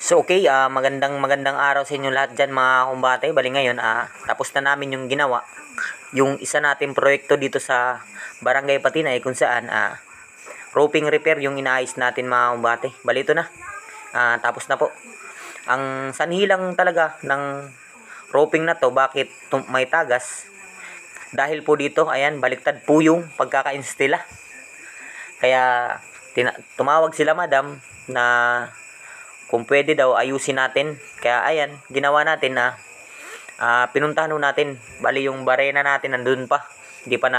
So okay, magandang araw sa inyo lahat dyan mga kumbate. Bali ngayon, tapos na namin yung ginawa. Yung isa nating proyekto dito sa Barangay Patinay kung saan roofing repair yung inaayos natin mga kumbate. Bali ito na, tapos na po. Ang sanhi lang talaga ng roofing na to, bakit may tagas? Dahil po dito, ayan, baliktad po yung pagkaka-instila. Kaya tumawag sila madam na kung pwede daw ayusin natin. Kaya ayan, ginawa natin na pinuntahan natin. Bali yung barena natin nandun pa. Hindi pa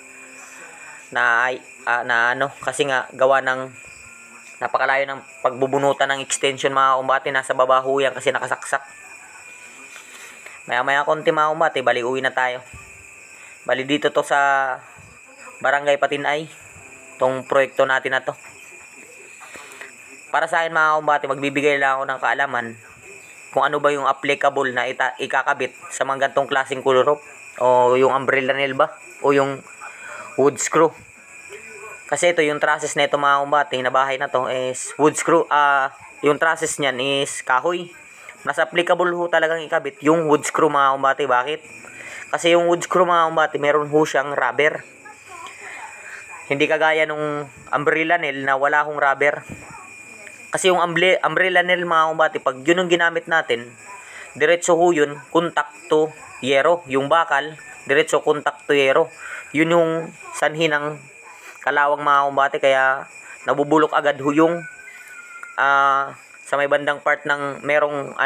na ano, kasi nga gawa ng napakalayo ng pagbubunutan ng extension mga kumbate. Nasa baba ho yan kasi nakasaksak. Maya konti mga kumbate, bali uwi na tayo. Bali dito to sa Barangay Patinay, tong proyekto natin na to. Para sa akin mga kumbate, magbibigay lang ako ng kaalaman kung ano ba yung applicable na ikakabit sa mga gantong klaseng color roof, o yung umbrella nail ba, o yung wood screw. Kasi ito yung trusses na ito mga kumbate na bahay na to is wood screw. Yung trusses niyan is kahoy. Mas applicable ho talagang ikabit yung wood screw mga kumbate. Bakit? Kasi yung wood screw mga kumbate, meron ho siyang rubber. Hindi kagaya nung umbrella nail na wala hong rubber. Kasi yung umbrella nail mga kumbate, pag yun yung ginamit natin, diretso ho yun, contact to yero. Yung bakal, diretso contact to yero. Yun yung sanhi ng kalawang mga kumbate. Kaya nabubulok agad ho yung sa may bandang part ng merong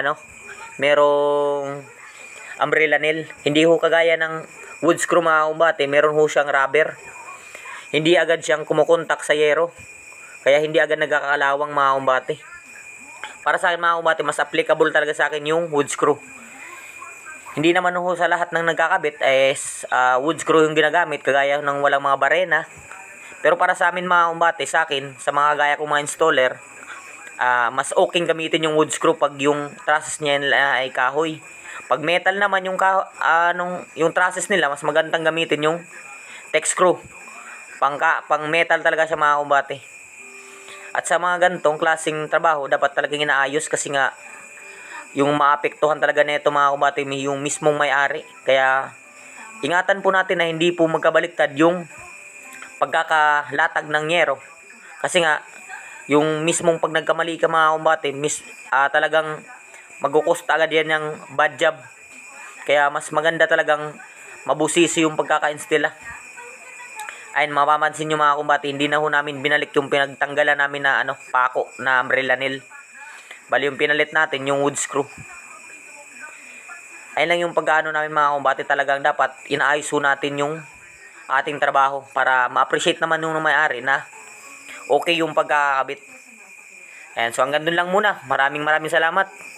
umbrella nail. Hindi ho kagaya ng wood screw mga kumbate, meron ho siyang rubber. Hindi agad siyang kumukontak sa yero. Kaya hindi agad nagkakalawang mga kumbate. Para sa akin mga kumbate, mas applicable talaga sa akin yung wood screw. Hindi naman ho sa lahat ng nagkakabit is wood screw yung ginagamit, kagaya ng walang mga barena. Pero para sa amin mga kumbate, sa akin, sa mga gaya kong mga installer, mas okay gamitin yung wood screw pag yung trusses niya ay kahoy. Pag metal naman yung yung trusses nila, mas magandang gamitin yung tech screw. Pang metal talaga siya mga kumbate. At sa mga gantong klaseng trabaho, dapat talagang inaayos kasi nga yung maapektuhan talaga nito mga kumbate yung mismong may-ari. Kaya ingatan po natin na hindi po magkabaliktad yung pagkakalatag ng yero. Kasi nga yung mismong pag nagkamali ka mga kumbate, talagang magkukusta agad yan ng bad job. Kaya mas maganda talagang mabusisi yung pagkaka-instila. Ayun, mapapansin nyo mga kumbate, hindi na ho namin binalik yung pinagtanggalan namin na pako na umbrella nail. Bali yung pinalit natin yung wood screw. Ayun lang yung pagkaano namin mga kumbate, talagang dapat inaayos ho natin yung ating trabaho para ma-appreciate naman yung may-ari na okay yung pagkakabit. Ayan, so hanggang dun lang muna. Maraming salamat.